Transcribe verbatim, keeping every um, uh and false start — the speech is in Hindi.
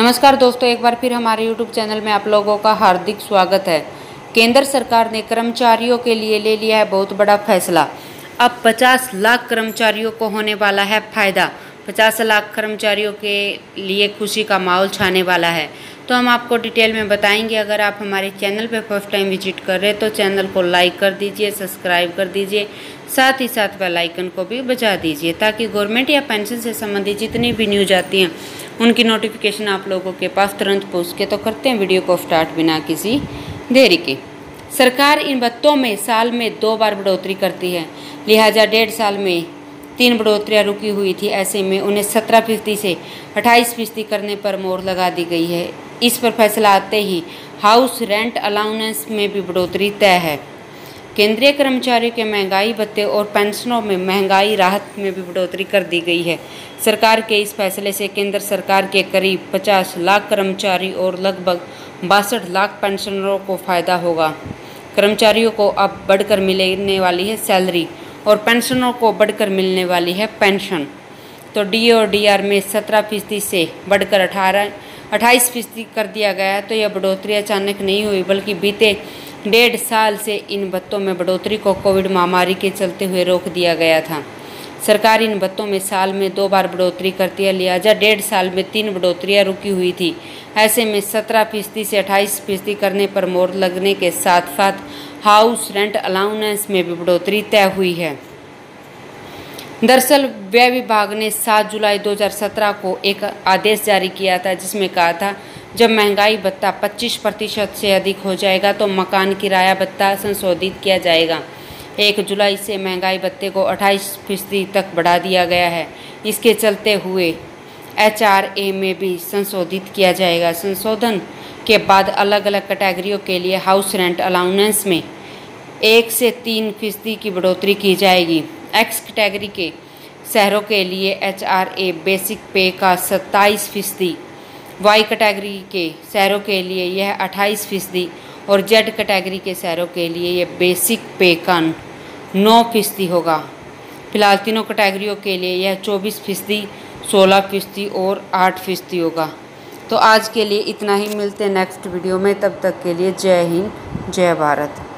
नमस्कार दोस्तों, एक बार फिर हमारे यूट्यूब चैनल में आप लोगों का हार्दिक स्वागत है। केंद्र सरकार ने कर्मचारियों के लिए ले लिया है बहुत बड़ा फैसला। अब पचास लाख कर्मचारियों को होने वाला है फ़ायदा। पचास लाख कर्मचारियों के लिए खुशी का माहौल छाने वाला है। तो हम आपको डिटेल में बताएंगे। अगर आप हमारे चैनल पर फर्स्ट टाइम विजिट कर रहे हैं तो चैनल को लाइक कर दीजिए, सब्सक्राइब कर दीजिए, साथ ही साथ बेल आइकन को भी बजा दीजिए ताकि गवर्नमेंट या पेंशन से संबंधित जितनी भी न्यूज आती हैं उनकी नोटिफिकेशन आप लोगों के पास तुरंत पहुँच के। तो करते हैं वीडियो को स्टार्ट बिना किसी देरी के। सरकार इन भत्तों में साल में दो बार बढ़ोतरी करती है, लिहाजा डेढ़ साल में तीन बढ़ोतरियाँ रुकी हुई थी। ऐसे में उन्हें सत्रह फीसदी से अट्ठाईस फीसदी करने पर मोहर लगा दी गई है। इस पर फैसला आते ही हाउस रेंट अलाउंस में भी बढ़ोतरी तय है। केंद्रीय कर्मचारियों के महंगाई भत्ते और पेंशनों में महंगाई राहत में भी बढ़ोतरी कर दी गई है। सरकार के इस फैसले से केंद्र सरकार के करीब पचास लाख कर्मचारी और लगभग बासठ लाख पेंशनरों को फ़ायदा होगा। कर्मचारियों को अब बढ़कर मिलने वाली है सैलरी और पेंशनरों को बढ़कर मिलने वाली है पेंशन। तो डी और डी आर में सत्रह फीसदी से बढ़कर अठारह अट्ठाईस फीसदी कर दिया गया है। तो यह बढ़ोतरी अचानक नहीं हुई बल्कि बीते डेढ़ साल से इन भत्तों में बढ़ोतरी को कोविड महामारी के चलते हुए रोक दिया गया था। सरकार इन भत्तों में साल में दो बार बढ़ोतरी करती है, लिहाजा डेढ़ साल में तीन बढ़ोतरियाँ रुकी हुई थी। ऐसे में सत्रह फीसदी से अट्ठाईस फीसदी करने पर मोहर लगने के साथ साथ हाउस रेंट अलाउंस में भी बढ़ोतरी तय हुई है। दरअसल व्यय विभाग ने सात जुलाई दो हज़ार सत्रह को एक आदेश जारी किया था जिसमें कहा था जब महंगाई भत्ता पच्चीस प्रतिशत से अधिक हो जाएगा तो मकान किराया भत्ता संशोधित किया जाएगा। एक जुलाई से महंगाई भत्ते को अट्ठाईस फीसदी तक बढ़ा दिया गया है। इसके चलते हुए एच आर ए में भी संशोधित किया जाएगा। संशोधन के बाद अलग अलग कैटेगरियों के लिए हाउस रेंट अलाउंस में एक से तीन फीसदी की बढ़ोतरी की जाएगी। एक्स कैटेगरी के शहरों के लिए एच आर ए बेसिक पे का सत्ताईस फीसदी, वाई कैटेगरी के शहरों के लिए यह अट्ठाईस फीसदी और जेड कैटेगरी के शहरों के लिए यह बेसिक पे का नौ फीसदी होगा। फिलहाल तीनों कैटेगरियों के लिए यह चौबीस फीसदी, सोलह फीसदी और आठ फीसदी होगा। तो आज के लिए इतना ही, मिलते हैं नेक्स्ट वीडियो में। तब तक के लिए जय हिंद, जय भारत।